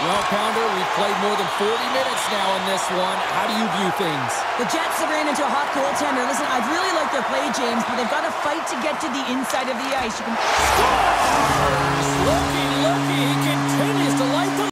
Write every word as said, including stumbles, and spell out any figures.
Well, Pounder, we've played more than forty minutes now in this one. How do you view things? The Jets have ran into a hot goaltender. Listen, I really like their play, James, but they've got to fight to get to the inside of the ice. You can score!